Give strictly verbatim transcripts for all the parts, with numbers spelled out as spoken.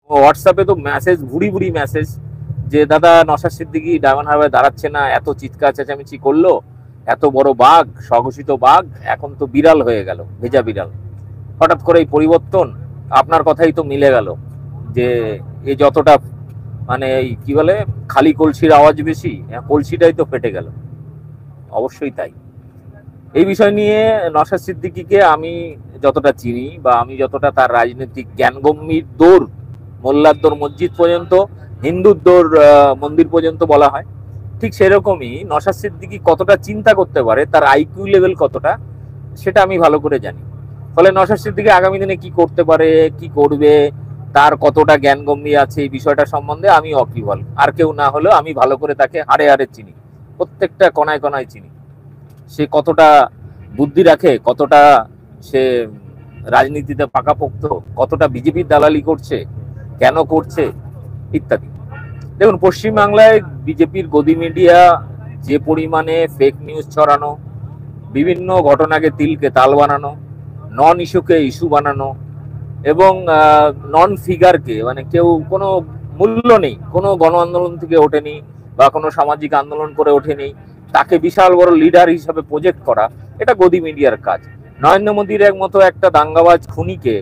হোয়াটসঅ্যাপে তো মেসেজ ভুড়ি ভুড়ি মেসেজ যে দাদা নওশাদ সিদ্দিকী ডায়মন্ড হারবারে দাঁড়াচ্ছে না, এত চিৎকার চেঁচামেচি করলো, এত বড় বাঘ, স্বঘোষিত বাঘ এখন তো বিড়াল হয়ে গেল, ভেজা বিড়াল। হঠাৎ করে এই পরিবর্তন, আপনার কথাই তো মিলে গেল যে এ যতটা মানে এই কি বলে খালি কলসির আওয়াজ বেশি, কলসিটাই তো ফেটে গেল। অবশ্যই তাই। এই বিষয় নিয়ে নওশাদ সিদ্দিকীকে আমি যতটা চিনি বা আমি যতটা তার রাজনৈতিক জ্ঞানগম্যির দৌড়, মোল্লার দৌড় মসজিদ পর্যন্ত, হিন্দুর দৌড় মন্দির পর্যন্ত বলা হয়, ঠিক সেরকমই নওশাদ সিদ্দিকী কতটা চিন্তা করতে পারে, তার আইকিউ লেভেল কতটা, সেটা আমি ভালো করে জানি। ফলে নওশাদ সিদ্দিকী আগামী দিনে কি করতে পারে, কি করবে, তার কতটা জ্ঞানগম্যি আছে এই বিষয়টা সম্বন্ধে আমি অকিবল। আর কেউ না হলেও আমি ভালো করে তাকে হাড়ে হাড়ে চিনি, প্রত্যেকটা কণায় কণায় চিনি। সে কতটা বুদ্ধি রাখে, কতটা সে রাজনীতিতে পাকাপোক্ত, কতটা বিজেপির দালালি করছে, কেন করছে ইত্যাদি। দেখুন, পশ্চিমবাংলায় বিজেপির গদি মিডিয়া যে পরিমাণে ফেক নিউজ ছড়ানো, বিভিন্ন ঘটনাকে তিলকে তাল বানানো, নন ইস্যুকে ইস্যু বানানো এবং নন ফিগারকে, মানে কেউ কোনো মূল্য নেই, কোনো গণ আন্দোলন থেকে ওঠেনি বা কোনো সামাজিক আন্দোলন করে ওঠেনি, তাকে বিশাল বড় লিডার হিসাবে প্রজেক্ট করা, এটা গদি মিডিয়ার কাজ। নরেন্দ্র মোদীর এক মতো একটা দাঙ্গাবাজ খুনিকে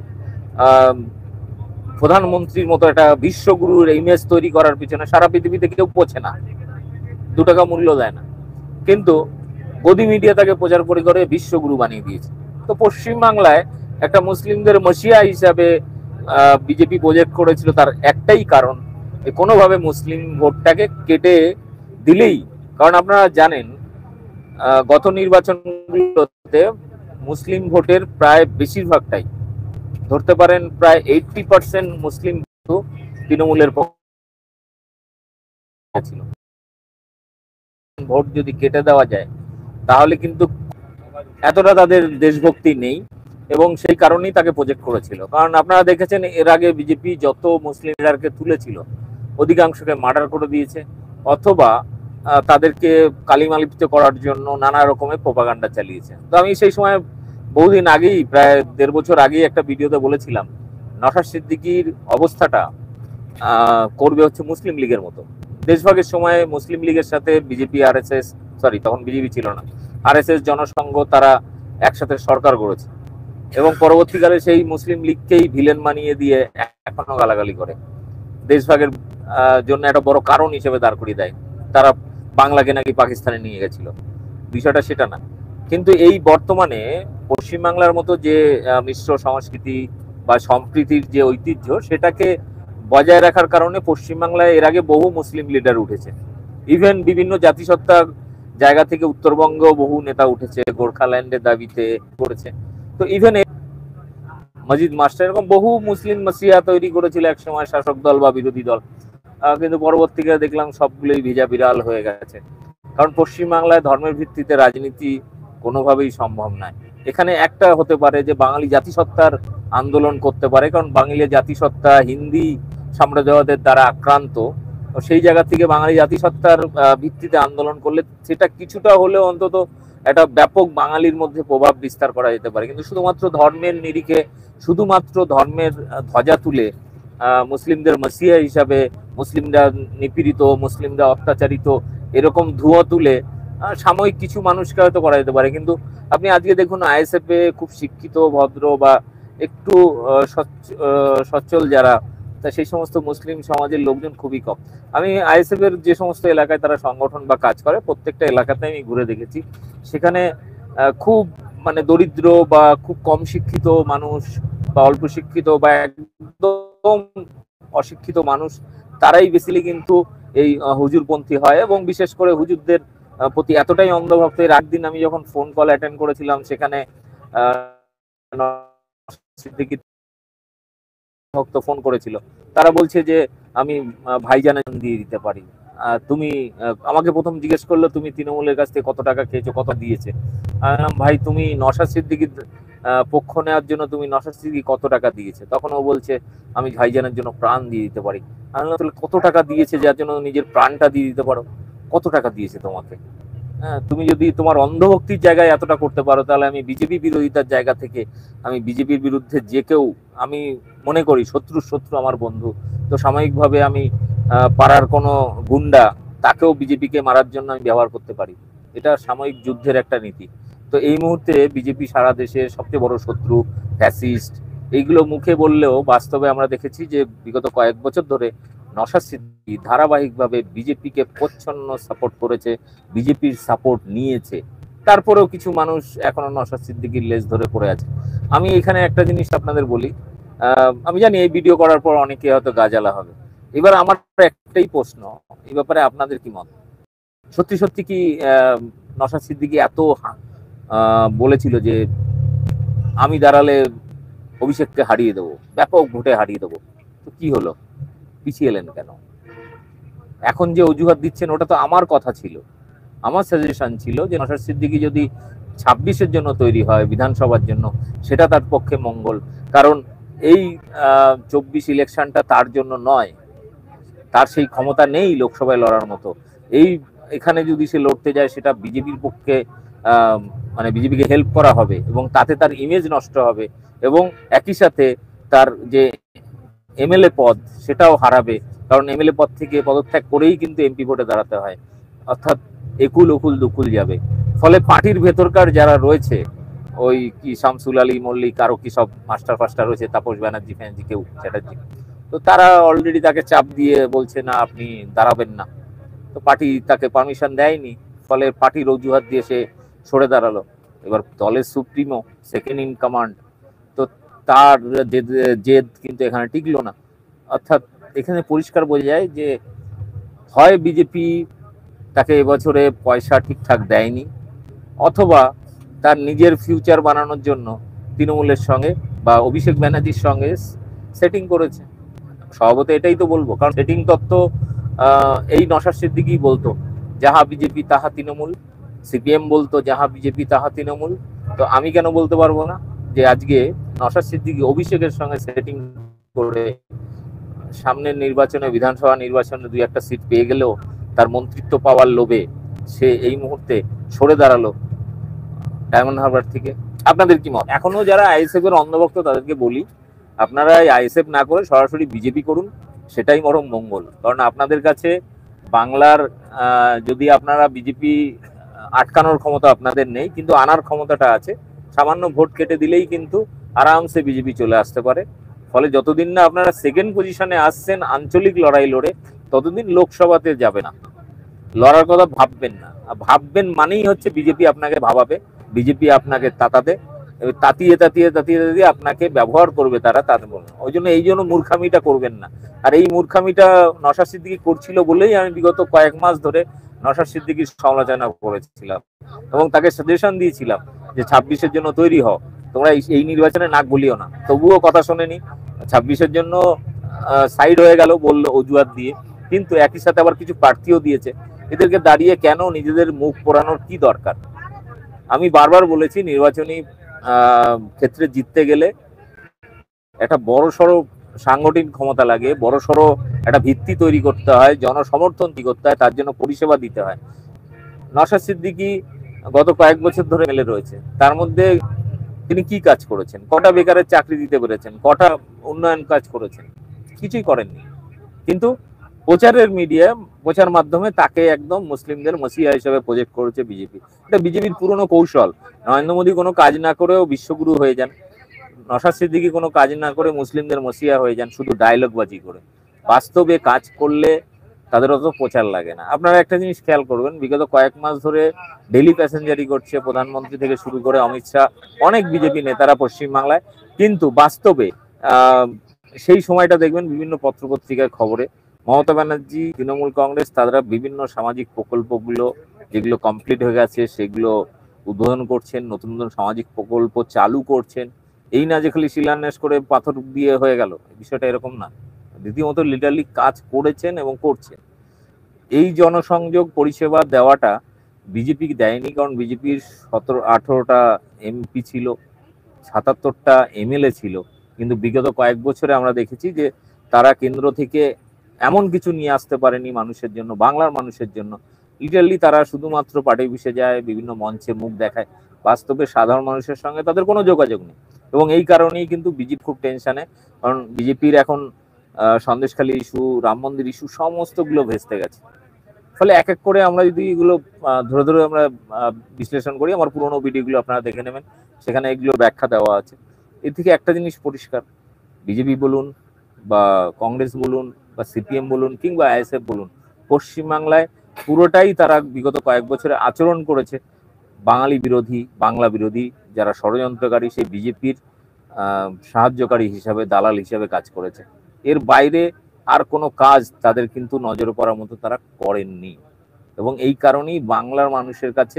প্রধানমন্ত্রীর মতো একটা বিশ্বগুরুর ইমেজ তৈরি করার পিছনে সারা পৃথিবীতে কেউ পৌঁছে না, দু টাকা মূল্য দেয় না, কিন্তু গদি মিডিয়া তাকে প্রচার করে করে বিশ্বগুরু বানিয়ে দিয়েছে। তো পশ্চিমবাংলায় একটা মুসলিমদের মসিয়া হিসাবে বিজেপি প্রজেক্ট করেছিল, তার একটাই কারণ, কোনোভাবে মুসলিম ভোটটাকে কেটে দিলেই, কারণ আপনারা জানেন গত নির্বাচনগুলোতে মুসলিম ভোটের প্রায় বেশিরভাগটাই, ধরতে পারেন প্রায় এইটটি পার্সেন্ট মুসলিম তৃণমূলের পক্ষে ছিল। ভোট যদি কেটে দেওয়া যায় তাহলে কিন্তু এতটা তাদের দেশভক্তি নেই, এবং সেই কারণেই তাকে প্রজেক্ট করেছিল। কারণ আপনারা দেখেছেন এর আগে বিজেপি যত মুসলিম লিডারকে তুলেছিল অধিকাংশকে মার্ডার করে দিয়েছে, অথবা তাদেরকে কালিমালিপ্ত করার জন্য নানা রকমের প্রোপাগান্ডা চালিয়েছে। তো আমি সেই সময় বহুদিন আগেই, প্রায় দেড় বছর আগেই একটা ভিডিওতে বলেছিলাম নওশাদ সিদ্দিকীর অবস্থাটা করবে হচ্ছে মুসলিম লীগের মতো। দেশভাগের সময় মুসলিম লীগের সাথে BJP, R S S, sorry তখন বিজেপি ছিল না, আর এস এস, জনসংঘ, তারা একসাথে সরকার গড়েছে এবং পরবর্তীকালে সেই মুসলিম লীগকেই ভিলেন বানিয়ে দিয়ে এখনো গালাগালি করে, দেশভাগের জন্য একটা বড় কারণ হিসেবে দাঁড় করিয়ে দেয়। তারা বাংলাকে নাকি পাকিস্তানে নিয়ে গেছিল, বিষয়টা সেটা না। কিন্তু এই বর্তমানে পশ্চিমবাংলার মতো যে মিশ্র সংস্কৃতি বা সম্প্রীতির যে ঐতিহ্য, সেটাকে বজায় রাখার কারণে পশ্চিমবাংলায় এর আগে বহু মুসলিম লিডার উঠেছে। ইভেন বিভিন্ন জাতিসত্তা জায়গা থেকে উত্তরবঙ্গ বহু নেতা উঠেছে, গোর্খাল্যান্ডের দাবিতে করেছে। তো ইভেন মজিদ মাস্টার এরকম বহু মুসলিম মসিহা তৈরি করেছিল একসময় শাসক দল বা বিরোধী দল, কিন্তু পরবর্তীকালে দেখলাম সবগুলোই ভেজা বিড়াল হয়ে গেছে। কারণ পশ্চিমবাংলায় ধর্মের ভিত্তিতে রাজনীতি কোনোভাবেই সম্ভব নয়। এখানে একটা হতে পারে যে বাঙালি জাতিসত্তার আন্দোলন করতে পারে, কারণ বাঙালি জাতিসত্তা হিন্দি সাম্রাজ্যবাদের দ্বারা আক্রান্ত, সেই জায়গা থেকে বাঙালি জাতিসত্তার ভিত্তিতে আন্দোলন করলে সেটা কিছুটা হলেও অন্তত একটা ব্যাপক বাঙালির মধ্যে প্রভাব বিস্তার করা যেতে পারে। কিন্তু শুধুমাত্র ধর্মের নিরিখে, শুধুমাত্র ধর্মের ধ্বজা তুলে মুসলিমদের মসিহা হিসাবে, মুসলিমরা নিপীড়িত, মুসলিমরা অত্যাচারিত, এরকম ধুয়ো তুলে সাময়িক কিছু মানুষকে হয়তো করা যেতে পারে। কিন্তু আপনি আজকে দেখুন আইএসএফ এ খুব শিক্ষিত, ভদ্র বা একটু সচ্ছল যারা, তা সেই সমস্ত মুসলিম সমাজের লোকজন খুবই কম। আমি আইএসএফ এর যে সমস্ত এলাকায় তারা সংগঠন বা কাজ করে, প্রত্যেকটা এলাকাতে আমি ঘুরে দেখেছি, সেখানে খুব মানে দরিদ্র বা খুব কম শিক্ষিত মানুষ বা অল্প শিক্ষিত বা একদম অশিক্ষিত মানুষ, তারাই বেসিক্যালি কিন্তু এই হুজুরপন্থী হয়, এবং বিশেষ করে হুজুরদের প্রতি এতটাই অন্ধভক্ত। এর আগদিন আমি যখন ফোন কল অ্যাটেন্ড করেছিলাম, সেখানে ভক্ত ফোন করেছিল, তারা বলছে যে আমি ভাইজানের দিয়ে দিতে পারি। তুমি আমাকে প্রথম জিজ্ঞেস করলো তুমি তৃণমূলের কাছ থেকে কত টাকা খেয়েছো, কত দিয়েছে। ভাই তুমি নওশাদ সিদ্দিকীর পক্ষ নেওয়ার জন্য তুমি নওশাদ সিদ্দিকী কত টাকা দিয়েছে? তখন ও বলছে আমি ভাইজানের জন্য প্রাণ দিয়ে দিতে পারি। আমি বললাম কত টাকা দিয়েছে যার জন্য নিজের প্রাণটা দিয়ে দিতে পারো? কত টাকা দিয়েছে তোমাকে? হ্যাঁ, তুমি যদি তোমার অন্ধভক্তির জায়গায় এতটা করতে পারো, তাহলে আমি বিজেপি বিরোধিতার জায়গা থেকে আমি বিজেপির বিরুদ্ধে যে কেউ, আমি মনে করি শত্রু শত্রু আমার বন্ধু, তো সাময়িকভাবে আমি আহ, পাড়ার কোনো গুন্ডা তাকেও বিজেপিকে মারার জন্য আমি ব্যবহার করতে পারি। এটা সাময়িক যুদ্ধের একটা নীতি। তো এই মুহূর্তে বিজেপি সারা দেশের সবচেয়ে বড় শত্রু, ফ্যাসিস্ট, এইগুলো মুখে বললেও বাস্তবে আমরা দেখেছি যে বিগত কয়েক বছর ধরে নওশাদ সিদ্দিকী ধারাবাহিকভাবে বিজেপিকে প্রচ্ছন্ন সাপোর্ট করেছে, বিজেপির সাপোর্ট নিয়েছে। তারপরেও কিছু মানুষ এখনো নওশাদ সিদ্দিকীর লেজ ধরে পড়ে আছে। আমি এখানে একটা জিনিস আপনাদের বলি, আমি জানি এই ভিডিও করার পর অনেকে হয়তো গাজালা হবে। এবার আমার একটাই প্রশ্ন, এই ব্যাপারে আপনাদের কি মত? সত্যি সত্যি কি নওশাদ সিদ্দিকী এত বলেছিল যে আমি দাঁড়ালে অভিষেককে হারিয়ে দেবো, ব্যাপক ভোটে হারিয়ে দেবো? তো কি হলো, পিছিয়ে এলেন কেন? এখন যে অজুহাত দিচ্ছেন ওটা তো আমার কথা ছিল, আমার সাজেশন ছিল যে নওশাদ সিদ্দিকী যদি ছাব্বিশের জন্য তৈরি হয়, বিধানসভার জন্য, সেটা তার পক্ষে মঙ্গল। কারণ এই চব্বিশ ইলেকশনটা তার জন্য নয়, তার সেই ক্ষমতা নেই লোকসভায় লড়ার মতো। এই এখানে যদি সে লড়তে যায় সেটা বিজেপির পক্ষে মানে বিজেপিকে হেল্প করা হবে এবং তাতে তার ইমেজ নষ্ট হবে, এবং একই সাথে তার যে এমএলএ পদ সেটাও হারাবে। কারণ এমএলএ পদ থেকে পদত্যাগ করেই কিন্তু এমপি ভোটে দাঁড়াতে হয়, অর্থাৎ একুল উকুল দুকুল যাবে। ফলে পার্টির ভেতরকার যারা রয়েছে, ওই কি শামসুল আলী মল্লিক, আরো কি সব মাস্টার ফাস্টার রয়েছে, তাপস ব্যানার্জি ফ্যানার্জি, কেউ চ্যাটার্জি, তো তারা অলরেডি তাকে চাপ দিয়ে বলছে না আপনি দাঁড়াবেন না। তো পার্টি তাকে পারমিশন দেয়নি, ফলে পার্টির অজুহাত দিয়ে সে সরে দাঁড়ালো। এবার দলের সুপ্রিমো, সেকেন্ড ইন কমান্ড, তো তার জেদ কিন্তু এখানে টিকলো না। অর্থাৎ এখানে পরিষ্কার বোঝা যায় যে হয় বিজেপি তাকে এবছরে পয়সা ঠিকঠাক দেয়নি, অথবা তার নিজের ফিউচার বানানোর জন্য তৃণমূলের সঙ্গে বা অভিষেক ব্যানার্জির সঙ্গে সেটিং করেছে। স্বভাবত এটাই তো বলবো, কারণ সেটিং তত্ত্ব এই নওশাদ সিদ্দিকী বলতো যাহা বিজেপি তাহা তৃণমূল, সিপিএম বলতো যাহা বিজেপি তাহা তৃণমূল। তো আমি কেন বলতে পারবো না যে আজকে নওশাদ সিদ্দিকী অভিষেকের সঙ্গে সেটিং করে সামনের নির্বাচনে, বিধানসভা নির্বাচনে দুই একটা সিট পেয়ে গেলেও তার মন্ত্রিত্ব পাওয়ার লোভে সে এই মুহূর্তে সরে দাঁড়ালো ডায়মন্ড হারবার থেকে। আপনাদের কি মত? এখনো যারা আইএসএফ এর অন্ধভক্ত তাদেরকে বলি, আপনারা আইএসএফ না করে সরাসরি বিজেপি করুন, সেটাই বরং মঙ্গল। কারণ আপনাদের কাছে বাংলার যদি আপনারা বিজেপি আটকানোর ক্ষমতা আপনাদের নেই, কিন্তু আনার ক্ষমতাটা আছে। সামান্য ভোট কেটে দিলেই কিন্তু আরামসে বিজেপি চলে আসতে পারে। ফলে যতদিন না আপনারা সেকেন্ড পজিশনে আসছেন আঞ্চলিক লড়াই লড়ে, ততদিন লোকসভাতে যাবে না। লড়ার কথা ভাববেন না, ভাববেন মানেই হচ্ছে বিজেপি আপনাকে ভাবাবে, বিজেপি আপনাকে তাতাতে, তাতিয়ে তাতিয়ে তাতিয়ে তাতিয়ে আপনাকে ব্যবহার করবে তারা, তাদের বলবে। ওই জন্য এই জন্য মূর্খামিটা করবেন না। আর এই মূর্খামিটা নওশাদ সিদ্দিকী করছিল বলেই আমি বিগত কয়েক মাস ধরে নওশাদ সিদ্দিকীর সমালোচনা করেছিলাম এবং তাকে সাজেশন দিয়েছিলাম যে ছাব্বিশের জন্য তৈরি হও, তোমরা এই নির্বাচনে নাক গলিও না। তবুও কথা শোনেনি, ছাব্বিশের জন্য সাইড হয়ে গেল বললো অজুহাত দিয়ে, কিন্তু একই সাথে আবার কিছু প্রার্থীও দিয়েছে। এদেরকে দাঁড়িয়ে কেন নিজেদের মুখ পোড়ানোর কি দরকার? আমি বারবার বলেছি নির্বাচনী ক্ষেত্রে জিততে গেলে একটা বড় সড়ো সাংগঠনিক ক্ষমতা লাগে, বড় সড়ো একটা ভিত্তি তৈরি করতে হয়, জনসমর্থন তৈরি করতে হয়, তার জন্য পরিষেবা দিতে হয়। নওশাদ সিদ্দিকী গত কয়েক বছর ধরে মেলে রয়েছে, তার মধ্যে তিনি কি কাজ করেছেন? কটা বেকারের চাকরি দিতে পেরেছেন? কটা উন্নয়ন কাজ করেছেন? কিছুই করেননি। কিন্তু প্রচারের মিডিয়া, প্রচার মাধ্যমে তাকে একদম মুসলিমদের মসিহা হিসেবে প্রজেক্ট করেছে বিজেপি। এটা বিজেপির পুরনো কৌশল। নরেন্দ্র মোদী কোনো কাজ না করেও বিশ্বগুরু হয়ে যান, নওশাদ সিদ্দিকী কোনো কাজ না করে মুসলিমদের মসিহা হয়ে যান, শুধু ডায়লগ বাজি করে। বাস্তবে কাজ করলে তাদের অত প্রচার লাগে না। আপনারা একটা জিনিস খেয়াল করবেন, বিগত কয়েক মাস ধরে ডেলি প্যাসেঞ্জারি করছে প্রধানমন্ত্রী থেকে শুরু করে অমিত শাহ, অনেক বিজেপি নেতারা পশ্চিমবাংলায়, কিন্তু বাস্তবে আহ সেই সময়টা দেখবেন বিভিন্ন পত্রপত্রিকার খবরে মমতা ব্যানার্জি, তৃণমূল কংগ্রেস, তারা বিভিন্ন সামাজিক প্রকল্পগুলো যেগুলো কমপ্লিট হয়ে গেছে সেগুলো উদ্বোধন করছেন, নতুন নতুন সামাজিক প্রকল্প চালু করছেন। এই না যে খালি শিলান্যাস করে পাথর দিয়ে হয়ে গেল, বিষয়টা এরকম না, রীতিমতো লিটারলি কাজ করেছেন এবং করছেন। এই জনসংযোগ পরিষেবা দেওয়াটা বিজেপি দেয়নি, কারণ বিজেপির সতেরো আঠেরোটা এমপি ছিল, সাতাত্তরটা এমএলএ ছিল, কিন্তু বিগত কয়েক বছরে আমরা দেখেছি যে তারা কেন্দ্র থেকে এমন কিছু নিয়ে আসতে পারেনি মানুষের জন্য, বাংলার মানুষের জন্য। লিটারলি তারা শুধুমাত্র পার্টি অফিসে যায়, বিভিন্ন মঞ্চে মুখ দেখায়, বাস্তবে সাধারণ মানুষের সঙ্গে তাদের কোনো যোগাযোগ নেই। এবং এই কারণেই কিন্তু বিজেপি খুব টেনশনে, কারণ বিজেপির এখন সন্দেশখালী ইস্যু, রাম মন্দির ইস্যু সমস্তগুলো ভেস্তে গেছে। ফলে এক এক করে আমরা যদি এগুলো ধরে ধরে আমরা বিশ্লেষণ করি, আমার পুরোনো ভিডিওগুলো আপনারা দেখে নেবেন, সেখানে এগুলো ব্যাখ্যা দেওয়া আছে। এর থেকে একটা জিনিস পরিষ্কার, বিজেপি বলুন বা কংগ্রেস বলুন বা সিপিএম বলুন কিংবা আইএসএফ বলুন, পশ্চিমবাংলায় পুরোটাই তারা বিগত কয়েক বছরে আচরণ করেছে বাঙালি বিরোধী, বাংলা বিরোধী, যারা ষড়যন্ত্রকারী সেই বিজেপির সাহায্যকারী হিসাবে, দালাল হিসাবে কাজ করেছে। এর বাইরে আর কোনো কাজ তাদের কিন্তু নজরে পড়ার মতো তারা করেননি। এবং এই কারণেই বাংলার মানুষের কাছে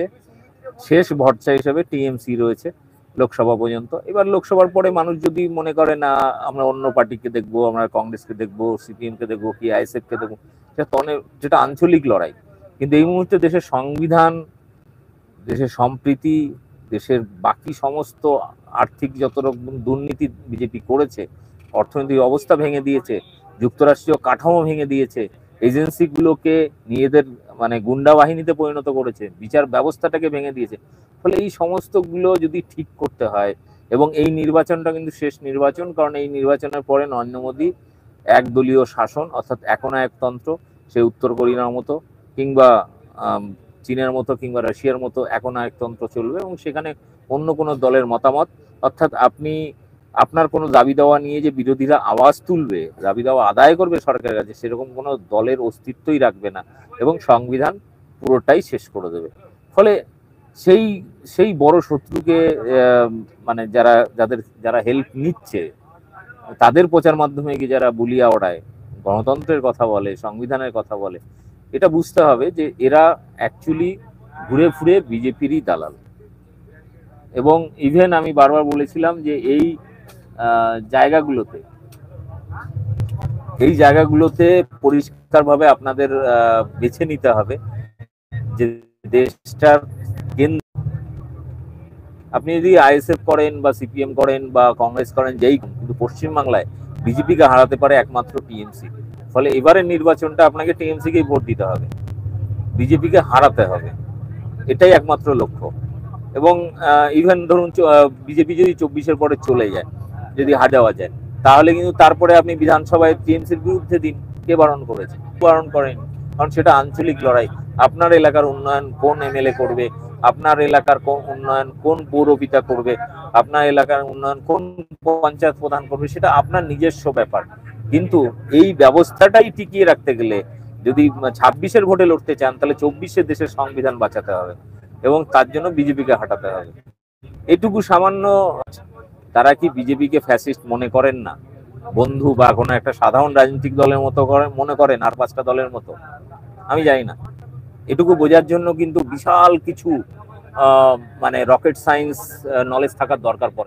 শেষ ভরসা হিসেবে টিএমসি রয়েছে লোকসভা পর্যন্ত। এবার লোকসভার পরে মানুষ যদি মনে করে না আমরা অন্য পার্টিকে দেখবো, আমরা কংগ্রেসকে দেখবো, সিপিএমকে দেখবো, কি আইএসএফকে দেখবো, সেটা তনে যেটা আঞ্চলিক লড়াই। কিন্তু এই মুহূর্তে দেশের সংবিধান, দেশের সম্প্রীতি, দেশের বাকি সমস্ত আর্থিক যত রকম দুর্নীতি বিজেপি করেছে, অর্থনৈতিক অবস্থা ভেঙে দিয়েছে, যুক্তরাষ্ট্রীয় কাঠামো ভেঙে দিয়েছে, এজেন্সিগুলোকে নিজেদের মানে গুন্ডা বাহিনীতে পরিণত করেছে, বিচার ব্যবস্থাটাকে ভেঙে দিয়েছে। ফলে এই সমস্তগুলো যদি ঠিক করতে হয়, এবং এই নির্বাচনটা কিন্তু শেষ নির্বাচন, কারণ এই নির্বাচনের পরে নরেন্দ্র মোদী একদলীয় শাসন অর্থাৎ একনায়কতন্ত্র, সে উত্তর কোরিয়ার মতো কিংবা চীনের মতো কিংবা রাশিয়ার মতো একনায়কতন্ত্র চলবে, এবং সেখানে অন্য কোনো দলের মতামত, অর্থাৎ আপনি আপনার কোনো দাবি দাওয়া নিয়ে যে বিরোধীরা আওয়াজ তুলবে, দাবি দাওয়া আদায় করবে সরকারের কাছে, সেরকম কোনো দলের অস্তিত্বই রাখবে না এবং সংবিধান পুরোটাই শেষ করে দেবে। ফলে সেই সেই বড় শত্রুকে মানে যারা যাদের যারা হেল্প নিচ্ছে, তাদের প্রচার মাধ্যমে কি যারা বুলিয়া ওড়ায়, গণতন্ত্রের কথা বলে, সংবিধানের কথা বলে, এটা বুঝতে হবে যে এরা অ্যাকচুয়ালি ঘুরে ফুরে বিজেপিরই দালাল। এবং ইভেন আমি বারবার বলেছিলাম যে এই জায়গাগুলোতে এই জায়গাগুলোতে পরিষ্কারভাবে আপনাদের বেছে নিতে হবে যে দেশটার কেন্দ্র, আপনি যদি আইএসএফ করেন বা সিপিএম করেন বা কংগ্রেস করেন, যেই, কিন্তু পশ্চিমবাংলায় বিজেপিকে হারাতে পারে একমাত্র টিএমসি। ফলে এবারের নির্বাচনটা আপনাকে টিএমসিকেই ভোট দিতে হবে, বিজেপিকে হারাতে হবে, এটাই একমাত্র লক্ষ্য। এবং ইভেন ধরুন বিজেপি যদি চব্বিশের পরে চলে যায়, যদি হাজাওয়া যায়, তাহলে কিন্তু তারপরে আপনি বিধানসভায় টিএমসির বিরুদ্ধে দিন, কে বারণ করেছে? বারণ করেন, কারণ সেটা আঞ্চলিক লড়াই। আপনার এলাকার উন্নয়ন কোন এমএলএ করবে, আপনার এলাকার কোন উন্নয়ন কোন পৌরপিতা করবে, আপনার এলাকার উন্নয়ন কোন পঞ্চায়েত প্রধান করবে, সেটা আপনার নিজস্ব ব্যাপার। কিন্তু এই ব্যবস্থাটাই টিকিয়ে রাখতে গেলে যদি ছাব্বিশের ভোটে লড়তে চান, তাহলে চব্বিশে দেশের সংবিধান বাঁচাতে হবে এবং তার জন্য বিজেপিকে হাঁটাতে হবে। এটুকু সামান্য, তারা কি বিজেপিকে ফ্যাসিস্ট মনে করেন না, বন্ধু বা কোনো একটা সাধারণ রাজনৈতিক দলের মতো করে মনে করেন, আর পাঁচটা দলের মতো? আমি জানি না। এটুকু বোঝার জন্য কিন্তু বিশাল কিছু মানে রকেট সায়েন্স নলেজ থাকার দরকার পড়ে।